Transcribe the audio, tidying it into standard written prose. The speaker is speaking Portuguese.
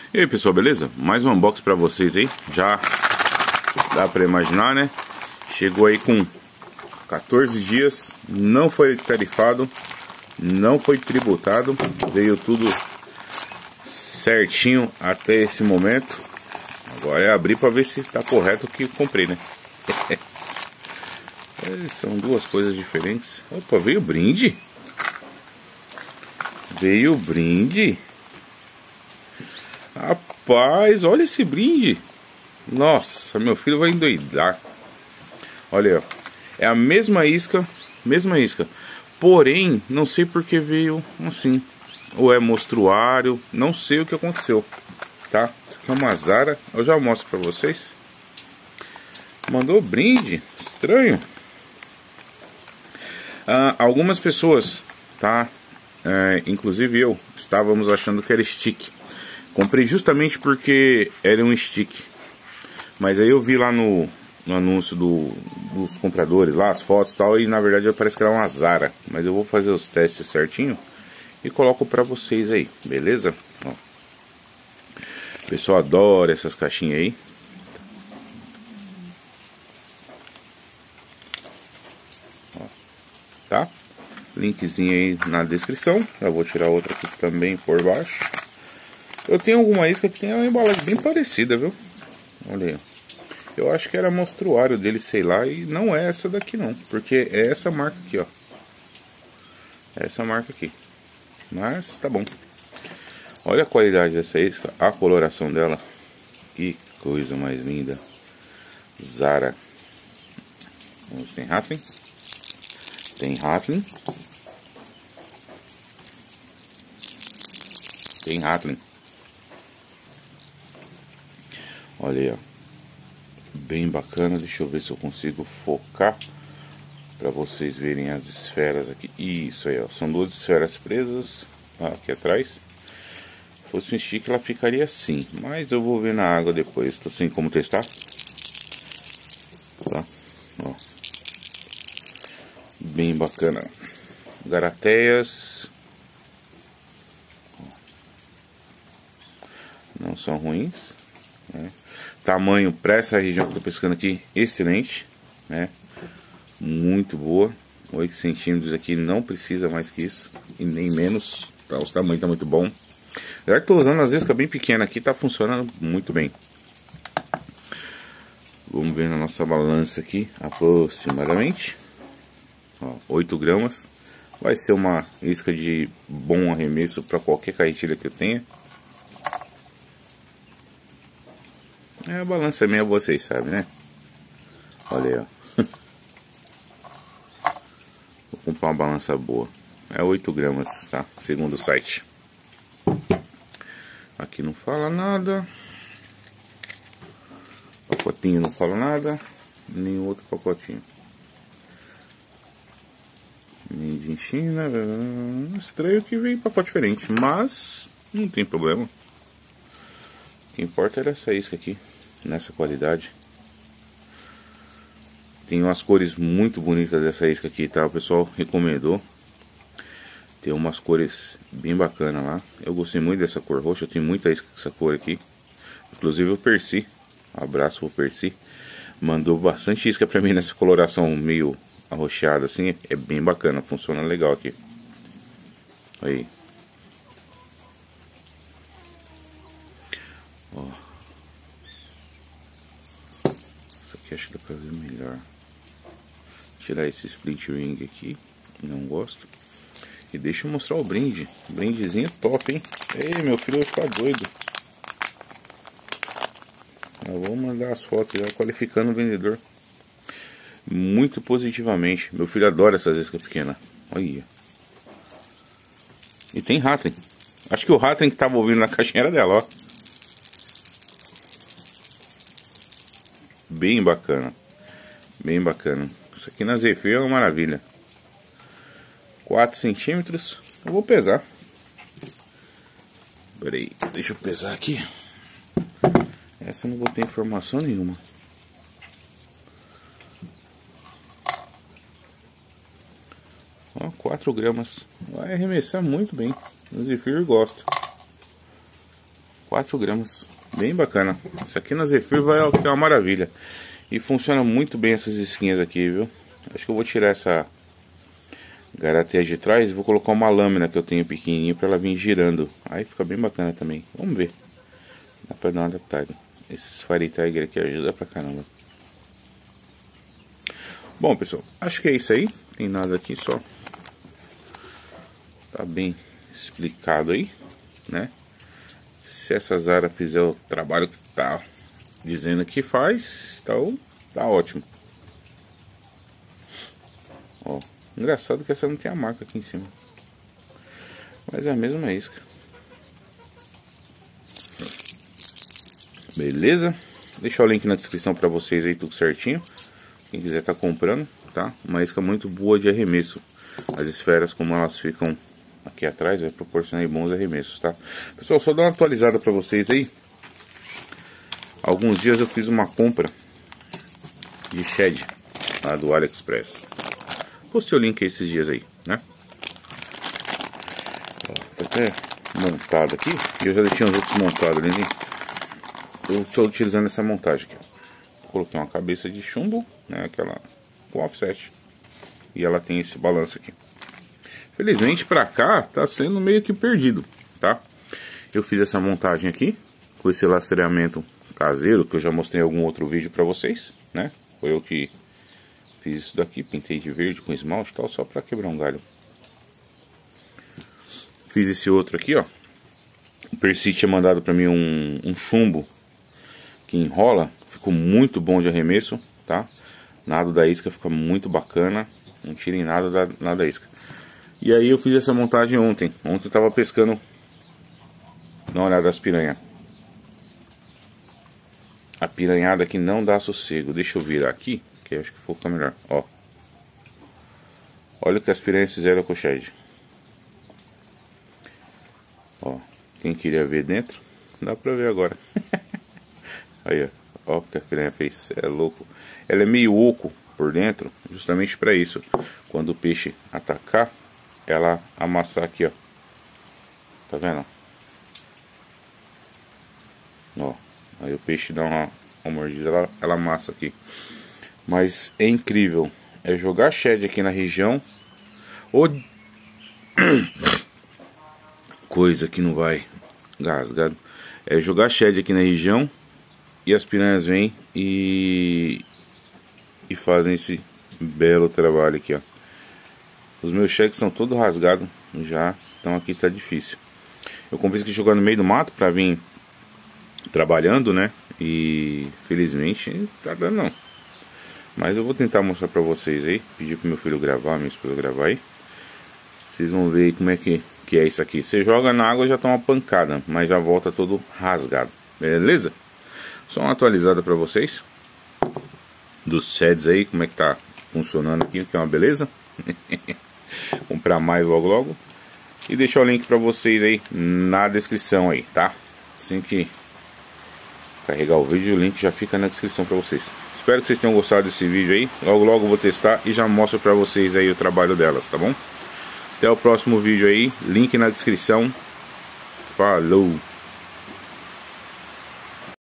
E aí pessoal, beleza? Mais um unboxing pra vocês aí. Já dá pra imaginar, né? Chegou aí com 14 dias. Não foi tarifado, não foi tributado. Veio tudo certinho até esse momento. Agora é abrir pra ver se tá correto o que eu comprei, né? São duas coisas diferentes. Opa, veio brinde. Veio brinde. Rapaz, olha esse brinde. Nossa, meu filho vai endoidar. Olha aí, ó. É a mesma isca. Mesma isca. Porém, não sei porque veio assim. Ou é mostruário. Não sei o que aconteceu. Tá? Isso aqui é uma Zara. Eu já mostro pra vocês. Mandou brinde. Estranho. Algumas pessoas, tá? Inclusive eu, estávamos achando que era stick. Comprei justamente porque era um stick. Mas aí eu vi lá no anúncio dos compradores lá, as fotos e tal, e na verdade parece que era uma Zara. Mas eu vou fazer os testes certinho e coloco pra vocês aí, beleza? Ó. O pessoal adora essas caixinhas aí. Ó. Tá? Linkzinho aí na descrição. Já vou tirar outra aqui também por baixo. Eu tenho alguma isca que tem uma embalagem bem parecida, viu? Olha aí. Eu acho que era mostruário dele, sei lá. E não é essa daqui não. Porque é essa marca aqui, ó. Essa marca aqui. Mas tá bom. Olha a qualidade dessa isca. A coloração dela. Que coisa mais linda. Zara. Vamos ver se tem Hatling. Tem Hatling. Tem Hatling. Olha aí, ó. Bem bacana. Deixa eu ver se eu consigo focar para vocês verem as esferas aqui. Isso aí, ó. São duas esferas presas aqui atrás. Se fosse um stick, ela ficaria assim. Mas eu vou ver na água depois. Tô sem como testar. Tá? Ó. Bem bacana. Garateias. Não são ruins, né? Tamanho para essa região que eu tô pescando aqui, excelente, né? Muito boa. 8 centímetros aqui, não precisa mais que isso, e nem menos, tá? Os tamanhos tá muito bom. Já que tô usando as iscas bem pequenas aqui, tá funcionando muito bem. Vamos ver na nossa balança aqui, aproximadamente, ó, 8 gramas. Vai ser uma isca de bom arremesso para qualquer carretilha que eu tenha. A balança minha, vocês sabem, né? Olha aí, ó. Vou comprar uma balança boa. É 8 gramas, tá? Segundo o site. Aqui não fala nada. Pacotinho não fala nada. Nem outro pacotinho. Made in China. Estranho que veio em pacote diferente. Mas não tem problema. O que importa era essa isca aqui. Nessa qualidade. Tem umas cores muito bonitas dessa isca aqui, tá? O pessoal recomendou. Tem umas cores bem bacanas lá. Eu gostei muito dessa cor roxa. Eu tenho muita isca com essa cor aqui. Inclusive o Percy. Um abraço pro Percy. Mandou bastante isca pra mim nessa coloração meio arroxeada assim. É bem bacana. Funciona legal aqui. Aí. Ó. Isso aqui acho que dá pra ver melhor. Tirar esse split ring aqui, não gosto. E deixa eu mostrar o brinde. Brindezinho top, hein? Ei, meu filho vai ficar doido. Eu vou mandar as fotos já qualificando o vendedor. Muito positivamente. Meu filho adora essas iscas pequenas. Olha. E tem Hatling. Acho que o Hatling que tava ouvindo na caixinha era dela, ó. Bem bacana. Bem bacana. Isso aqui na Zephyr é uma maravilha. 4 centímetros. Eu vou pesar. Pera aí, deixa eu pesar aqui. Essa eu não vou ter informação nenhuma. Ó, 4 gramas. Vai arremessar muito bem. O Zephyr gosta. 4 gramas. Bem bacana. Isso aqui na Zefiro vai ficar uma maravilha. E funciona muito bem essas isquinhas aqui, viu? Acho que eu vou tirar essa garateia de trás e vou colocar uma lâmina que eu tenho pequenininho para ela vir girando. Aí fica bem bacana também. Vamos ver. Dá pra dar uma adaptada. Esses Fire Tiger aqui ajudam pra caramba. Bom, pessoal, acho que é isso aí. Tem nada aqui, só tá bem explicado aí, né? Se essa Zara fizer o trabalho que tá dizendo que faz, então tá ótimo. Ó, engraçado que essa não tem a marca aqui em cima, mas é a mesma isca. Beleza? Deixa o link na descrição pra vocês aí, tudo certinho. Quem quiser tá comprando, tá? Uma isca muito boa de arremesso. As esferas, como elas ficam aqui atrás, vai proporcionar bons arremessos, tá? Pessoal, só dar uma atualizada pra vocês aí. Alguns dias eu fiz uma compra de shed lá do AliExpress. Postei o link aí esses dias aí, né? Tá até montado aqui. Eu já deixei os outros montados ali, né? Eu estou utilizando essa montagem aqui. Coloquei uma cabeça de chumbo, né? Aquela com offset. E ela tem esse balanço aqui. Felizmente pra cá tá sendo meio que perdido, tá? Eu fiz essa montagem aqui com esse lastreamento caseiro, que eu já mostrei em algum outro vídeo pra vocês, né? Foi eu que fiz isso daqui, pintei de verde com esmalte e tal, só pra quebrar um galho. Fiz esse outro aqui, ó. O Percy tinha mandado pra mim um chumbo que enrola, ficou muito bom de arremesso, tá? Nada da isca, fica muito bacana, não tirem nada da isca. E aí eu fiz essa montagem ontem. Ontem eu tava pescando. Dá uma olhada das piranhas. A piranhada aqui não dá sossego. Deixa eu virar aqui, que acho que foca melhor. Ó. Olha o que as piranhas fizeram com o shed. Ó. Quem queria ver dentro, dá pra ver agora. Aí, ó. Ó o que a piranha fez. É louco. Ela é meio oco por dentro, justamente pra isso. Quando o peixe atacar, ela amassar aqui, ó. Tá vendo? Ó. Aí o peixe dá uma mordida, ela amassa aqui. Mas é incrível. É jogar shed aqui na região. Ou coisa que não vai gasgado. É jogar shed aqui na região. E as piranhas vêm e fazem esse belo trabalho aqui, ó. Os meus cheques são todos rasgados já, então aqui tá difícil. Eu comprei isso aqui jogando no meio do mato pra vir trabalhando, né? E felizmente tá dando não. Mas eu vou tentar mostrar pra vocês aí. Pedir pro meu filho gravar, minha esposa gravar aí. Vocês vão ver aí como é que é isso aqui. Você joga na água já tá uma pancada, mas já volta todo rasgado. Beleza? Só uma atualizada pra vocês dos sheds aí, como é que tá funcionando aqui, que é uma beleza. Comprar mais logo. E deixar o link pra vocês aí na descrição aí, tá? Assim que carregar o vídeo, o link já fica na descrição pra vocês. Espero que vocês tenham gostado desse vídeo aí. Logo eu vou testar e já mostro pra vocês aí o trabalho delas, tá bom? Até o próximo vídeo aí, link na descrição. Falou!